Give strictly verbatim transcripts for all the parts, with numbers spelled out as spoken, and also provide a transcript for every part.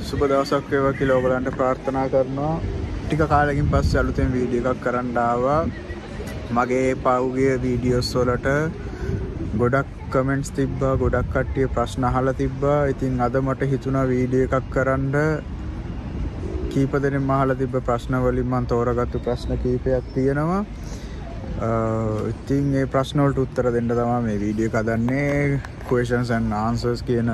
සුබ දවසක් වේවා කියලා ඔයගලන්ට ප්‍රාර්ථනා කරනවා. ටික කාලෙකින් පස්සේ අලුතෙන් වීඩියෝ එකක් කරන්න ආවා. මගේ පහුගිය වීඩියෝස් වලට ගොඩක් කමෙන්ට්ස් තිබ්බා, ගොඩක් කට්ටිය ප්‍රශ්න අහලා තිබ්බා. ඉතින් අද මට හිතුණා වීඩියෝ එකක් කරන්න. කීප දෙනෙක්ම අහලා තිබ්බ ප්‍රශ්න වලින් මම තෝරාගත්තු ප්‍රශ්න කීපයක් තියෙනවා. ඉතින් මේ ප්‍රශ්න වලට උත්තර දෙන්න තමයි මේ වීඩියෝ එක හදන්නේ. questions and answers කියන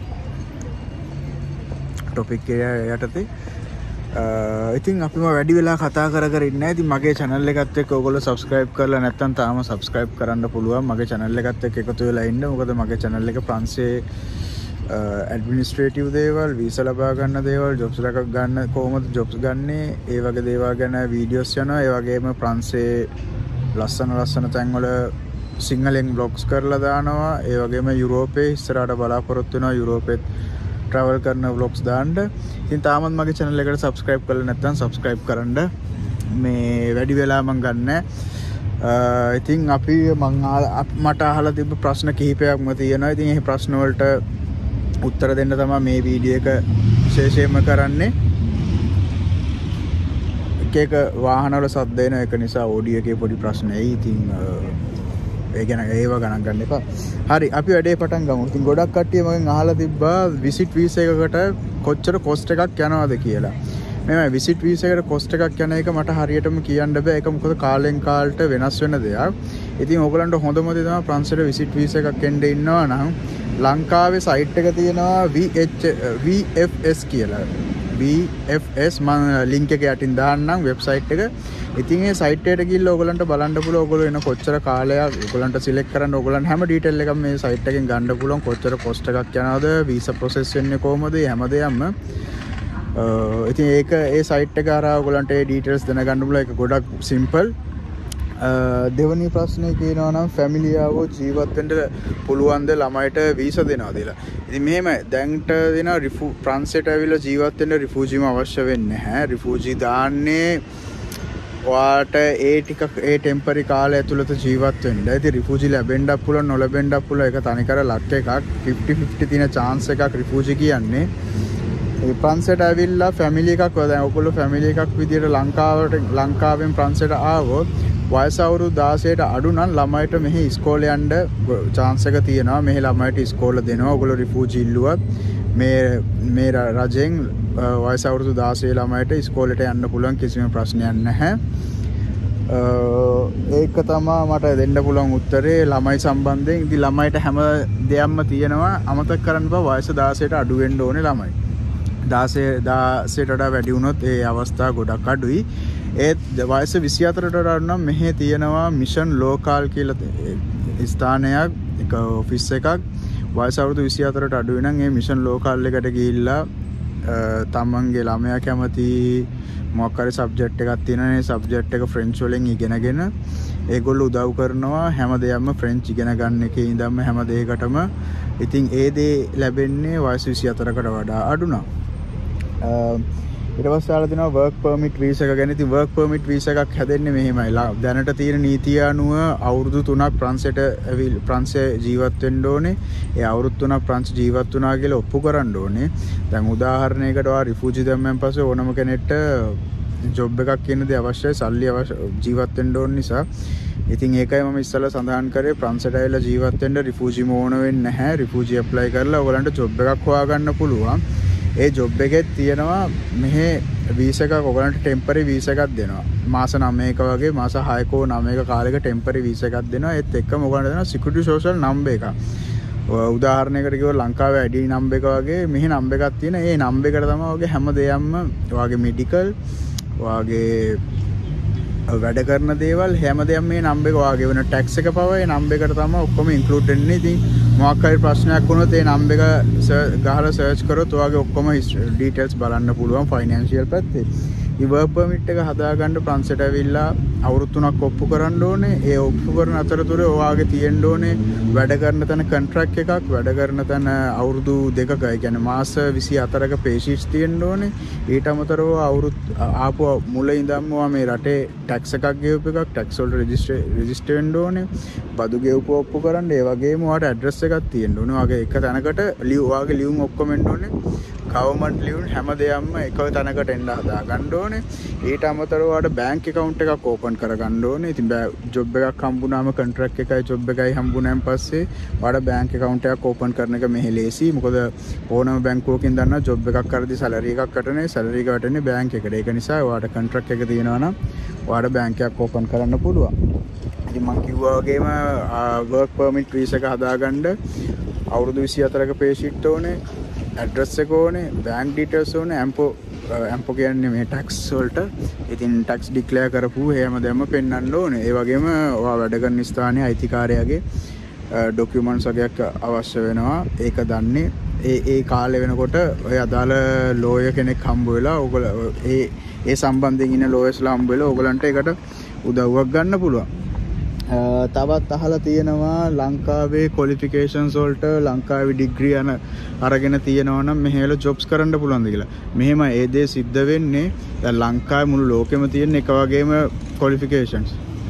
ටොපික් එක යටතේ. ඉතින් අපිම වැඩි වෙලා කතා කර කර ඉන්නේ නැහැ. ඉතින් මගේ channel එකත් එක්ක ඔයගොල්ලෝ subscribe කරලා නැත්නම් තාම subscribe කරන්න පුළුවන්. මගේ channel එකත් එක්ක එකතු වෙලා ඉන්න. මොකද මගේ channel එක ප්‍රංශයේ administrative දේවල්, visa ලබා ගන්න දේවල්, jobs එකක් ගන්න කොහොමද jobs ගන්නෙ, ඒ වගේ දේවල් ගැන videos යනවා. ඒ වගේම ප්‍රංශයේ ලස්සන ලස්සන තැන්වල සිංහලෙන් vlogs කරලා දානවා. ඒ වගේම යුරෝපේ ඉස්සරහට බලාපොරොත්තු වෙනවා යුරෝපෙත් travel කරන vlogs දාන්න. ඉතින් තාමත් මගේ channel එකට subscribe කරලා නැත්නම් subscribe කරන්න. මේ වැඩි වෙලා මම ගන්න. ඉතින් අපි මං මට අහලා තිබ්බ ප්‍රශ්න කිහිපයක්ම තියෙනවා. ඉතින් මේ ප්‍රශ්න වලට උත්තර දෙන්න තමයි මේ වීඩියෝ එක විශේෂයෙන්ම කරන්නේ. එක එක වාහනවල සද්ද එන එක නිසා ඔඩියෝ එකේ පොඩි ප්‍රශ්න එයි. ඉතින් ඒ ගැන ඒව ගණන් ගන්න එපා. හරි අපි වැඩේ පටන් ගමු. ඉතින් ගොඩක් කට්ටිය මගෙන් අහලා තිබ්බා visit visa එකකට කොච්චර cost එකක් යනවද කියලා. මේ visit visa එකට cost එකක් යන එක මට හරියටම කියන්න බෑ. ඒක මොකද කාලෙන් කාලට වෙනස් වෙන දෙයක්. ඉතින් ඔයගලන්ට හොඳම දේ තමයි ප්‍රංශයට visit visa එකක් එන්න ඉන්නවා නම් ලංකාවේ site එක තියෙනවා V F S කියලා. V F S මම link එක යටින් දාන්නම් website එක. ඉතින් ඒ site එකට ගිහිල්ලා ඔයගලන්ට බලන්න පුළුවන් ඔයගොල්ලෝ එන කොච්චර කාලයක් ඔයගලන්ට select කරන්න ඔයගලන්ට හැම detail එකක්ම මේ site එකෙන් ගන්න පුළුවන්. කොච්චර cost එකක් යනවද, visa process වෙන්නේ කොහොමද, හැමදේම. ඉතින් ඒක ඒ site එක හරහා ඔයගලන්ට ඒ details දැනගන්න පුළුවන්. ඒක ගොඩක් simple. දෙවනි ප්‍රශ්නේ කියනවා නම් family ආවෝ ජීවත් වෙන්න පුළුවන්ද ළමයිට visa දෙනවද කියලා. ඉතින් මෙහෙමයි දැන්ට දෙන ප්‍රංශයට ඇවිල්ලා ජීවත් වෙන්න refugee ම අවශ්‍ය වෙන්නේ නැහැ. refugee දාන්නේ ඔයාට ඒ ටික ඒ ටෙම්පරරි කාලය ඇතුළත ජීවත් වෙන්න. ඉතින් refugee ලැබෙන්නත් පුළුවන්, නොලැබෙන්නත් පුළුවන්. ඒක තනිකර ලක් එකක්. fifty fifty තියෙන chance එකක් refugee කියන්නේ. ඒ ප්‍රංශයට ඇවිල්ලා family එකක් දැන් ඔයගොල්ලෝ family එකක් විදියට ලංකාවට ලංකාවෙන් ප්‍රංශයට ආවොත් වයස අවුරුදු දාසයට අඩු නම් ළමයිට මෙහි ඉස්කෝලේ යන්න chance එක තියෙනවා. මෙහි ළමයිට ඉස්කෝල දෙනවා. ඔයගොල්ලෝ refugee ඉල්ලුවත් මේ මේ රජෙන් වයස අවුරුදු දාසය ළමයිට ඉස්කෝලේට යන්න පුළුවන්, කිසිම ප්‍රශ්නයක් නැහැ. ඒක තමයි මට දෙන්න පුළුවන් උත්තරේ ළමයි සම්බන්ධයෙන්. ඉතින් ළමයිට හැම දෙයක්ම තියෙනවා. අමතක කරන්න බෑ වයස දාසයට අඩු වෙන්න ඕනේ ළමයි. දාසය දාසයට වඩා වැඩි වුණොත් ඒ අවස්ථා ගොඩක් අඩුයි. ඒත් වයස විසි හතරට වඩා නම් මෙහි තියෙනවා මිෂන් ලෝකාල් කියලා ස්ථානයක්, එක ඔෆිස් එකක්. වයස අවුරුදු විසි හතරට අඩු වෙනනම් ඒ මිෂන් ලෝකාල් එකට ගිහිල්ලා තමන්ගේ ළමයා කැමති මොකක් හරි සබ්ජෙක්ට් එකක් තියෙනවා. ඒ සබ්ජෙක්ට් එක ෆ්‍රෙන්ච් වලින් ඉගෙනගෙන ඒගොල්ලෝ උදව් කරනවා හැම දෙයක්ම ෆ්‍රෙන්ච් ඉගෙන ගන්න එකේ ඉඳන්ම හැම දෙයකටම. ඉතින් ඒ දේ ලැබෙන්නේ වයස විසි හතරකට වඩා අඩු නම්. ඊට පස්සේ ආලා දෙනවා work permit visa එක ගැන. ඉතින් work permit visa එකක් හැදෙන්නේ මෙහෙමයි. දැනට තියෙන නීතිය අනුව අවුරුදු තුනක් ප්‍රංශයට ප්‍රංශයේ ජීවත් වෙන්න ඕනේ. ඒ අවුරුදු තුනක් ප්‍රංශ ජීවත් වුණා කියලා ඔප්පු කරන්න ඕනේ. දැන් උදාහරණයකට ඔයා refugee දැම්මෙන් පස්සේ ඕනම කෙනෙක්ට job එකක් කියන දේ අවශ්‍යයි. සල්ලි අවශ්‍ය ජීවත් වෙන්න ඕන නිසා. ඉතින් ඒකයි මම ඉස්සෙල්ලා සඳහන් කරේ ප්‍රංශයට ඇවිල්ලා ජීවත් වෙන්න refugee ඕන වෙන්නේ නැහැ. refugee apply කරලා ඔයගලන්ට job එකක් හොයාගන්න පුළුවන්. ඒ ජොබ් එකෙත් තියෙනවා මෙහි වීසා එකක් ඔයගලන්ට ටෙම්පරරි වීසා එකක් දෙනවා. මාස නවයක වගේ මාස හයකෝ නවයක කාලයක ටෙම්පරරි වීසා එකක් දෙනවා. ඒත් එක්කම ඔයගලන්ට දෙනවා සිකියුරිටි සෝෂල් නම්බර් එකක්. උදාහරණයකට කිව්වොත් ලංකාවේ I D නම්බර් එක වගේ මෙහි නම්බර් එකක් තියෙන. ඒ නම්බර් එකට තමයි ඔයගේ හැම දෙයක්ම ඔයගේ මෙඩිකල්, ඔයගේ වැඩ කරන දේවල් හැම දෙයක්ම මේ නම්බර් එක ඔයගේ වෙන ටැක්ස් එක පව ඒ නම්බර් එකට තමයි ඔක්කොම ඉන්ක්ලූඩ් වෙන්නේ. ඉතින් මොකක් හරි ප්‍රශ්නයක් වුණොත් ඒ නම්බර් එක ගහලා සර්ච් කරොත් ඔයගේ ඔක්කොම ඩීටේල්ස් බලන්න පුළුවන් ෆයිනෑන්ෂියල් පැත්තේ. මේ work permit එක හදාගන්න ප්‍රංශයට ඇවිල්ලා අවුරුදු තුනක් ඔප්පු කරන්න ඕනේ. ඒ ඔප්පු කරන අතරතුරේ ඔයාගේ තියෙන්න ඕනේ වැඩ කරන තැන කොන්ට්‍රැක්ට් එකක්, වැඩ කරන තැන අවුරුදු දෙකක, ඒ කියන්නේ මාස විසි හතරක pay sheets තියෙන්න ඕනේ. ඊට අමතරව අවුරුදු ආපු මුල ඉඳන්ම ඔයා මේ රටේ ටැක්ස් එකක් ගෙවපු එකක්, ටැක්ස් වලට රෙජිස්ටර් රෙජිස්ටර් වෙන්න ඕනේ. බදු ගෙවපු ඔප්පු කරන්න. ඒ වගේම ඔයාට ඇඩ්‍රස් එකක් තියෙන්න ඕනේ. ඔයාගේ එක තැනකට ලියු ඔයාගේ ලියුම් ඔක්කොම එන්න ඕනේ. government leave හැම දෙයක්ම එක තැනකට එන්න හදා ගන්න ඕනේ. ඊට අමතරව ඔයාලට bank account එකක් open කර ගන්න ඕනේ. ඉතින් job එකක් හම්බුනාම contract එකයි job එකයි හම්බුනාන් පස්සේ ඔයාලට bank account එකක් open කරන එක මෙහෙ ලේසි. මොකද ඕනම බැංකුවකින් දන්නා job එකක් කරද්දී salary එකක් කටනේ salary එක වටන්නේ bank එකට. ඒක නිසා ඔයාලට contract එක තියෙනවා නම් ඔයාලට bank එකක් open කරන්න පුළුවන්. ඉතින් මම කිව්වා වගේම work permit visa එක හදාගන්න අවුරුදු විසිහතරක pay sheet ඕනේ, address එක ඕනේ, bank details ඕනේ, ampo ampo කියන්නේ මේ tax වලට. ඉතින් tax declare කරපු හැම දෙයක්ම පෙන්වන්න ඕනේ. ඒ වගේම ඔයා වැඩ කරන ස්ථානයේ අයිතිකාරයාගේ documents වගේක් අවශ්‍ය වෙනවා. ඒක දන්නේ ඒ ඒ කාලේ වෙනකොට ඔය අදාළ lawyer කෙනෙක් හම්බ වෙලා ඔයගොල්ලෝ ඒ ඒ සම්බන්ධයෙන් ඉන්න lawyers-ලා හම්බ වෙලා ඔයගලන්ට ඒකට උදව්වක් ගන්න පුළුවන්. තවත් අහලා තියෙනවා ලංකාවේ qualifications වලට ලංකාවේ degree යන අරගෙන තියෙනවා නම් මෙහෙල jobs කරන්න පුළුවන්ද කියලා. මෙහෙම ඒ දේ සිද්ධ වෙන්නේ දැන් ලංකාවේ මුළු ලෝකෙම තියෙන එක වගේම qualifications.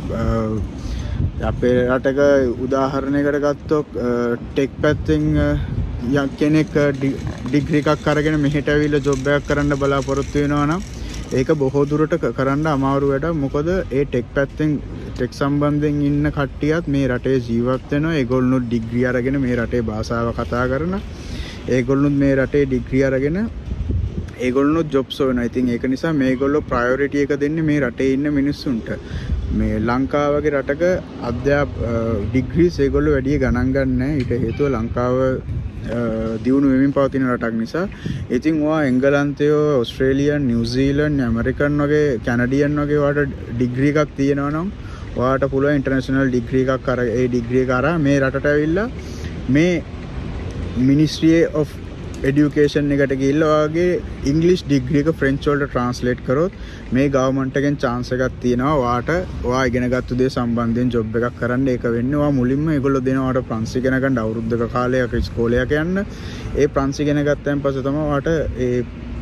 අපේ රටක උදාහරණයකට ගත්තොත් ටෙක් පැත්තෙන් යම් කෙනෙක් ඩිග්‍රී එකක් අරගෙන මෙහෙට ඇවිල්ලා ජොබ් එකක් කරන්න බලාපොරොත්තු වෙනවා නම් ඒක බොහෝ දුරට කරන්න අමාරු වැඩක්. මොකද ඒ ටෙක් පැත්තෙන් ටෙක් සම්බන්ධයෙන් ඉන්න කට්ටියත් මේ රටේ ජීවත් වෙනවා. ඒගොල්ලෝ ඩිග්‍රී අරගෙන මේ රටේ භාෂාව කතා කරන. ඒගොල්ලෝ මේ රටේ ඩිග්‍රී අරගෙන ඒගොල්ලෝ ජොබ්ස් වෙනවා. ඉතින් ඒක නිසා මේගොල්ලෝ ප්‍රයොරිටි එක දෙන්නේ මේ රටේ ඉන්න මිනිස්සුන්ට. මේ ලංකාව වගේ රටක අධ්‍යාප ඩිග්‍රීස් ඒගොල්ලෝ වැඩි ගණන් ගන්න නැහැ. ඊට හේතුව ලංකාව දියුණු වෙමින් පවතින රටක් නිසා. ඉතින් ඔයා එංගලන්තය, ඕස්ට්‍රේලියා, නිව්සීලන්ඩ්, ඇමරිකන් වගේ කැනඩියන් වගේ ඔයාට ඩිග්‍රී එකක් තියෙනවා නම් ඔයාට පුළුවන් ඉන්ටර්නැෂනල් ඩිග්‍රී එකක් අර ඒ ඩිග්‍රී එක අරන් මේ රටට ඇවිල්ලා මේ මිනිස්ට්‍රි ඔෆ් එඩියුකේෂන් එකට ගිහිල්ලා ඔයාගේ ඉංග්‍රීසි ඩිග්‍රී එක ෆ්‍රෙන්ච් වලට ට්‍රාන්ස්ලේට් කරොත් මේ ගවර්න්මන්ට් එකෙන් chance එකක් තියෙනවා ඔයාට ඔයා ඉගෙනගත්තු දේ සම්බන්ධයෙන් ජොබ් එකක් කරන්න. ඒක වෙන්නේ ඔයා මුලින්ම ඒගොල්ලෝ දෙනවා ඔයාට ප්‍රංශ ඉගෙන ගන්න අවුරුද්දක කාලයක් ඉස්කෝලේක යන්න. ඒ ප්‍රංශ ඉගෙන ගත්තයින් පස්සේ තමයි ඔයාට ඒ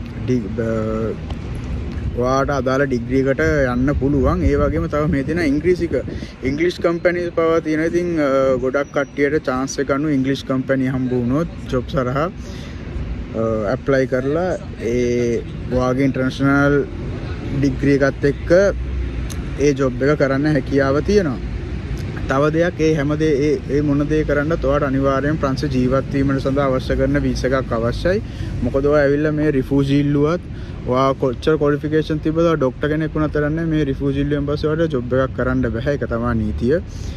ඔයාට අදාළ ඩිග්‍රී එකට යන්න පුළුවන්. ඒ වගේම තව මේ තියෙන ඉංග්‍රීසි එක ඉංග්‍රීසි කම්පැනිස් පවා තියෙනවා. ඉතින් ගොඩක් කට්ටියට chance එක ගන්න ඉංග්‍රීසි කම්පැනි හම්බ වුණොත් ජොබ් සරහා ඇප්ලයි කරලා ඒ ඔයාගේ ඉන්ටර්නැෂනල් ඩිග්‍රී එකත් එක්ක ඒ ජොබ් එක කරන්න හැකියාව තියෙනවා. තව දෙයක් ඒ හැමදේ ඒ ඒ මොන දේ කරන්නත් ඔයාට අනිවාර්යෙන් ප්‍රංශ ජීවත් වීමට සඳහා අවශ්‍ය කරන වීසා එකක් අවශ්‍යයි. මොකද ඔයා ඇවිල්ලා මේ රිෆියුජි ඉල්ලුවත් ඔයා කොච්චර ක්වොලිෆිකේෂන් තිබ්බද ඔයා ડોක්ටර් කෙනෙක් වුණත් තරන්නේ මේ රිෆියුජි ඉල්ලුවෙන් පස්සේ ඔයාට ජොබ් එකක් කරන්න බෑ. ඒක තමයි නීතිය.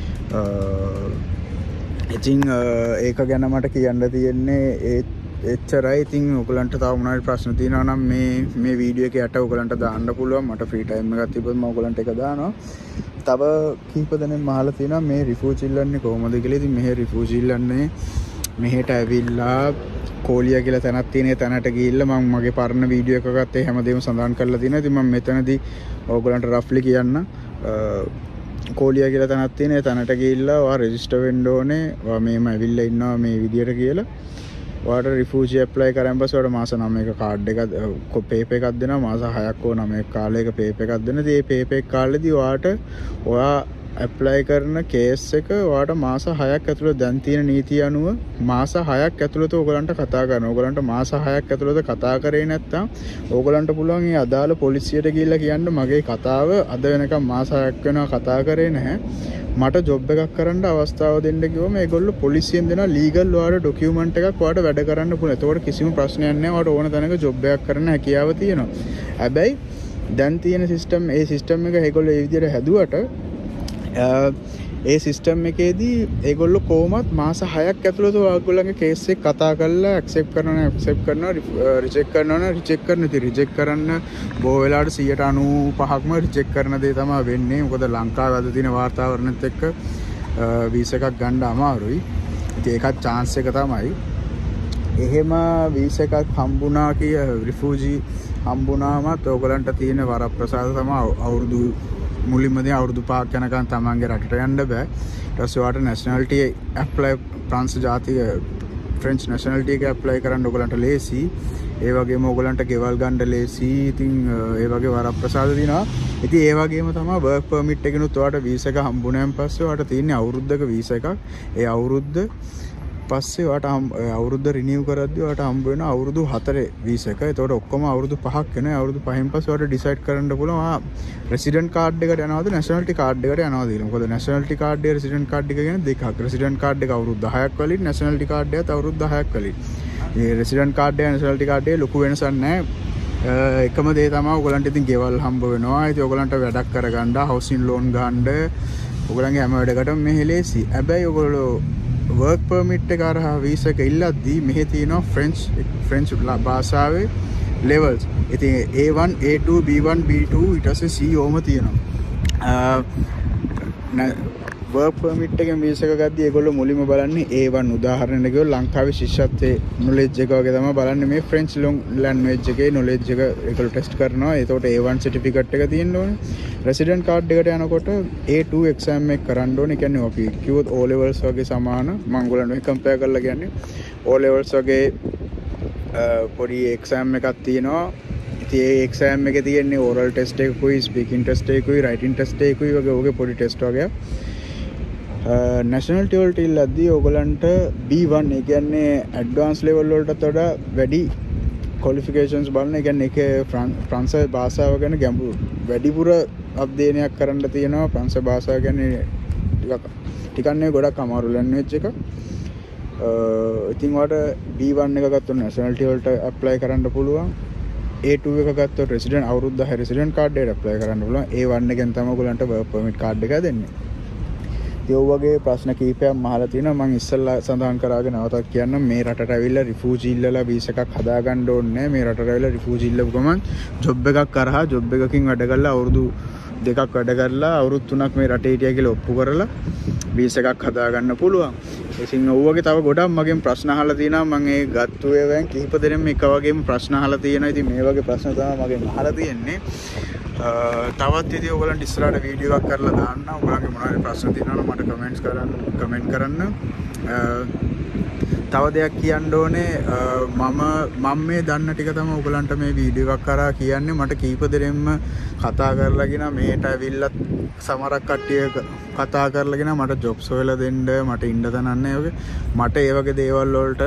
ඉතින් ඒක ගැන මට කියන්න තියෙන්නේ ඒ එච්චරයි. ඉතින් ඔයගලන්ට තව මොනවාරි ප්‍රශ්න තියෙනවා නම් මේ මේ වීඩියෝ එක යට ඔයගලන්ට දාන්න පුළුවන්. මට ෆ්‍රී ටයිම් එකක් තිබ්බොත් මම ඔයගලන්ට ඒක දානවා. තව කීප දෙනෙක් අහලා තියෙනවා මේ රිෆියුජි ඉල්ලන්නේ කොහොමද කියලා. ඉතින් මෙහෙ රිෆියුජි ඉල්ලන්නේ මෙහෙට ඇවිල්ලා කෝලියා කියලා තැනක් තියෙන. ඒ තැනට ගිහිල්ලා මම මගේ පරණ වීඩියෝ එකකත් ඒ හැමදේම සඳහන් කරලා තියෙනවා. ඉතින් මම මෙතනදී ඔයගලන්ට රෆ්ලි කියන්න. කෝලියා කියලා තැනක් තියෙන. ඒ තැනට ගිහිල්ලා ඔයා රෙජිස්ටර් වෙන්න ඕනේ. ඔයා මේම ඇවිල්ලා ඉන්නවා මේ විදියට කියලා. ඔයාට රිෆියුජි ඇප්ලයි කරන් පස්සේ ඔයාට මාස නවයක කාඩ් එකක් පේපර් එකක් දෙනවා. මාස හයක් හෝ නවයක කාලයක පේපර් එකක් දෙනවා. ඉතින් මේ පේපර් එක කාලෙදී ඔයාට ඔයා ඇප්ලයි කරන කේස් එක ඔයාට මාස හයක් ඇතුළත දැන් තියෙන නීතිය අනුව මාස හයක් ඇතුළත ඔයගලන්ට කතා කරනවා. ඔයගලන්ට මාස හයක් ඇතුළත කතා කරේ නැත්නම් ඔයගලන්ට පුළුවන් මේ අදාළ පොලිසියට ගිහිල්ලා කියන්න මගේ කතාව අද වෙනකම් මාස හයක් වෙනවා කතා කරේ නැහැ. මට ජොබ් එකක් කරන්න අවස්ථාව දෙන්න කිව්වම ඒගොල්ලෝ පොලිසියෙන් දෙන ලීගල් ඔයාලට ඩොකියුමන්ට් එකක් ඔයාලට වැඩ කරන්න පුළුවන්. ඒතකොට කිසිම ප්‍රශ්නයක් නැහැ. ඔයාලට ඕන තැනක ජොබ් එකක් කරන්න හැකියාව තියෙනවා. හැබැයි දැන් තියෙන සිස්ටම් ඒ සිස්ටම් එක ඒගොල්ලෝ ඒ විදිහට හැදුවට ඒ සිස්ටම් එකේදී ඒගොල්ලෝ කොහොමත් මාස හයක් ඇතුළත ඔයගොල්ලන්ගේ කේස් එක කතා කරලා ඇක්සෙප්ට් කරනවා ඇක්සෙප්ට් කරනවා රිජෙක්ට් කරනවා නම් රිජෙක්ට් කරන ඉතින් රිජෙක්ට් කරන්න බොහෝ වෙලාවට සියයට අනූපහක්ම රිජෙක්ට් කරන දේ තමයි වෙන්නේ. මොකද ලංකාවේ අද තියෙන වාතාවරණයත් එක්ක වීසා එකක් ගන්න අමාරුයි. ඉතින් ඒකත් chance එක තමයි. එහෙම වීසා එකක් හම්බුණා කිය රිෆියුජි හම්බුණාමත් ඔයගොල්ලන්ට තියෙන වරප්‍රසාද තමයි අවුරුදු මුලින්ම දී අවුරුදු පහක් යනකම් තමන්ගේ රටට යන්න බෑ. ඊට පස්සේ ඔයාලට නැෂනැලිටි ඇප්ලයි ප්‍රංශ ජාතික ෆ්‍රෙන්ච් නැෂනැලිටි එක ඇප්ලයි කරන්න ඔයගලන්ට ලේසි. ඒ වගේම ඔයගලන්ට ගෙවල් ගන්න ලේසි. ඉතින් ඒ වගේ වරප්‍රසාද දිනවා. ඉතින් ඒ වගේම තමයි වර්ක් පර්මිට් එකනොත් ඔයාලට වීසා එක හම්බුනෑන් පස්සේ ඔයාලට තියෙන්නේ අවුරුද්දක වීසා එකක්. ඒ අවුරුද්ද පස්සේ ඔයාට අවුරුද්ද රිනිව් කරද්දී ඔයාට හම්බ වෙනවා අවුරුදු හතරේ වීසා එක. ඒතකොට ඔක්කොම අවුරුදු පහක් වෙනවා. අවුරුදු පහෙන් පස්සේ ඔයාට ඩිසයිඩ් කරන්න පුළුවන් ආ රෙසිඩන්ට් කාඩ් එකට යනවද නැෂනලිටි කාඩ් එකට යනවද කියලා. මොකද නැෂනලිටි කාඩ් එක රෙසිඩන්ට් කාඩ් එක කියන්නේ දෙකක්. රෙසිඩන්ට් කාඩ් එක අවුරුදු දහයක් වලින් නැෂනලිටි කාඩ් එකත් අවුරුදු දහයක් වලින්. මේ රෙසිඩන්ට් කාඩ් එක නැෂනලිටි කාඩ් එකේ ලොකු වෙනසක් නැහැ. එකම දේ තමයි ඔයගලන්ට ඉතින් ගෙවල් හම්බ වෙනවා. ඉතින් ඔයගලන්ට වැඩක් කරගන්න, හවුසින් ලෝන් ගන්න, ඔයගලන්ගේ හැම වැඩකටම මෙහෙ ලේසි. හැබැයි ඔයගොල්ලෝ work permit එක හරහා වීසා එක ඉල්ලද්දී මෙහි තියෙනවා ෆ්‍රෙන්ච් ෆ්‍රෙන්ච් භාෂාවේ levels. ඉතින් A one A two B one B two ඊට පස්සේ C ඕම තියෙනවා. work permit එකෙන් වීසා එක ගද්දී ඒගොල්ලෝ මුලින්ම බලන්නේ A one උදාහරණයක් ගියොත් ලංකාවේ ශිෂ්‍යත්වයේ knowledge එක වගේ තමයි බලන්නේ. මේ French language එකේ knowledge එක ඒගොල්ලෝ test කරනවා. ඒකට A one certificate එක තියෙන්න ඕනේ. resident card එකට යනකොට A two exam එක කරන්න ඕනේ. කියන්නේ අපි කිව්වොත් O levels වගේ සමාන. මම ඔයගොල්ලන්ට මේ compare කරලා කියන්නේ O levels වගේ පොඩි exam එකක් තියෙනවා. ඉතින් ඒ exam එකේ තියෙන්නේ oral test එකකුයි, speaking test එකකුයි, writing test එකකුයි වගේ ඔගේ පොඩි test වගේ. nationality වලට ඉල්ලද්දී ඔයගලන්ට B one ඒ කියන්නේ advanced level වලටත් වඩා වැඩි qualifications බලන. ඒ කියන්නේ ඒකේ ප්‍රංශ භාෂාව ගැන ගැඹුරු වැඩිපුර අධ්‍යයනයක් කරන්න තියෙනවා. ප්‍රංශ භාෂාව කියන්නේ ටිකක් ටිකක් නෙවෙයි ගොඩක් අමාරු language එක. ඉතින් ඔයාලට B one එක ගත්තොත් nationality වලට apply කරන්න පුළුවන්. A two එක ගත්තොත් resident අවුරුද්ද දහය resident card එකට apply කරන්න පුළුවන්. A one එකෙන් තමයි ඔයගලන්ට work permit card එක දෙන්නේ. ඒ වගේ ප්‍රශ්න කීපයක් අහලා තිනවා. මම ඉස්සෙල්ලා සඳහන් කරාගෙන නැවතත් කියන්නම් මේ රටට ඇවිල්ලා රිෆියුජි ඉල්ලලා වීසා එකක් හදාගන්න ඕනේ නැහැ. මේ රටට ඇවිල්ලා රිෆියුජි ඉල්ලපු ගමන් ජොබ් එකක් කරහා ජොබ් එකකින් වැඩ කරලා අවුරුදු දෙකක් වැඩ කරලා අවුරුදු තුනක් මේ රටේ හිටියා කියලා ඔප්පු කරලා වීසා එකක් හදාගන්න පුළුවන්. ඉතින් ඔව්වගේ තව ගොඩක් මගෙන් ප්‍රශ්න අහලා තිනවා. මම ඒ ගත්තු ඒවායින් කිහිප දෙනෙක්ම එක වගේම ප්‍රශ්න අහලා තියෙනවා. ඉතින් මේ වගේ ප්‍රශ්න තමයි මගෙන් අහලා තියෙන්නේ. තවත් ඉතින් ඔයගලන්ට ඉස්සරහට වීඩියෝ එකක් කරලා දාන්න. ඔයගලගේ මොනවාරි ප්‍රශ්න තියෙනවා නම් මට කමෙන්ට්ස් කරන්න කමෙන්ට් කරන්න. තව දෙයක් කියන්න ඕනේ මම මම මේ දන්න ටික තමයි ඔයගලන්ට මේ වීඩියෝ එකක් කරා කියන්නේ. මට කීප දෙනෙක්ම කතා කරලාගෙන මේට ඇවිල්ලා සමහරක් කට්ටිය කතා කරලාගෙන මට ජොබ්ස් හොයලා දෙන්න, මට ඉන්න තැනක් නැහැ වගේ. මට ඒ වගේ දේවල් වලට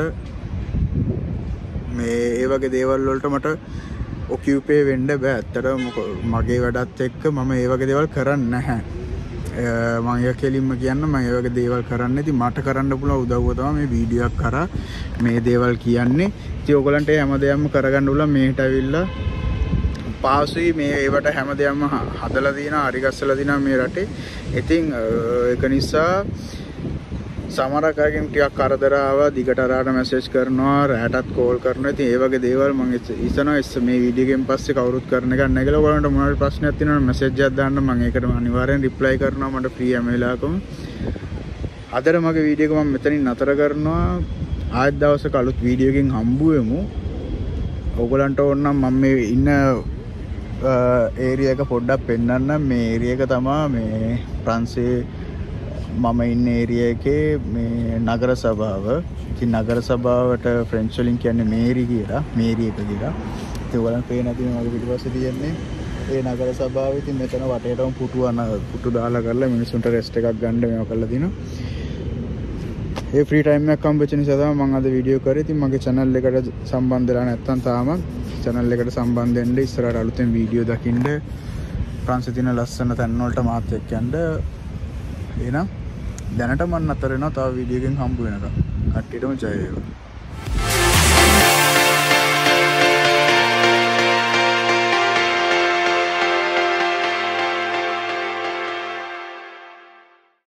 මේ ඒ වගේ දේවල් වලට මට ඔකියුපේ වෙන්න බෑ. ඇත්තටම මගේ වැඩත් එක්ක මම ඒ වගේ දේවල් කරන්නේ නැහැ. මම ඒක කෙලින්ම කියන්න මම ඒ වගේ දේවල් කරන්නේ. ඉතින් මට කරන්න පුළුවන් උදව්ව තමයි මේ වීඩියෝ එක කරා මේ දේවල් කියන්නේ. ඉතින් ඔයගලන්ට හැමදේම කරගන්න පුළුවන්. මේකට ඇවිල්ලා පාසුයි මේ ඒවට හැමදේම හදලා තියෙනවා, හරි ගස්සලා තියෙනවා මේ රටේ. ඉතින් ඒක නිසා සමහරක් අයගෙන් ටිකක් කරදර ආවා, දිගට අරාට මැසේජ් කරනවා, රැටත් කෝල් කරනවා. ඉතින් ඒ වගේ දේවල් මම ඉතනවා මේ වීඩියෝ එකෙන් පස්සේ කවුරුත් කරන එක නැහැ කියලා. ඔයගොල්ලන්ට මොනවාරි ප්‍රශ්නයක් තියෙනවා නම් මැසේජ් එකක් දාන්න. මම ඒකට අනිවාර්යෙන් රිප්ලයි කරනවා. මට ෆ්‍රී හැම වෙලාවකම. අදට මගේ වීඩියෝ එක මම මෙතනින් නතර කරනවා. ආයෙත් දවසක අලුත් වීඩියෝ එකකින් හම්බ වෙමු. ඔයගොල්ලන්ට ඕන නම් මම මේ ඉන්න ඒරියා එක පොඩ්ඩක් පෙන්නන්නම්. මේ ඒරියා එක තමයි මේ ප්‍රංශේ මම ඉන්න ඒරියා එකේ මේ නගර සභාව. ඉතින් නගර සභාවට ෆ්‍රෙන්ච් වලින් කියන්නේ මේරි කියලා, මේරි එක කියලා. ඉතින් ඔයාලන් පේන තියෙන මගේ පිටිපස්සේ තියෙන්නේ ඒ නගර සභාව. ඉතින් මෙතන වටේටම පුටු අන පුටු දාලා කරලා මිනිස්සුන්ට රෙස්ට් එකක් ගන්න මේවා කරලා දිනවා. ඒ ෆ්‍රී ටයිම් එකක් හම්බෙච්ච නිසා තමයි මම අද වීඩියෝ කරේ. ඉතින් මගේ channel එකට සම්බන්ධ වෙලා නැත්නම් තාම channel එකට සම්බන්ධ වෙන්න ඉස්සරහට අලුතෙන් වීඩියෝ දකින්න ප්‍රංශේ තියෙන ලස්සන තැන් වලට මාත් එක්ක යන්න. එහෙනම් දැනට මම නතර වෙනවා. තව වීඩියෝ එකකින් හම්බ වෙනකම්. කට්ටියටම ජය වේවා.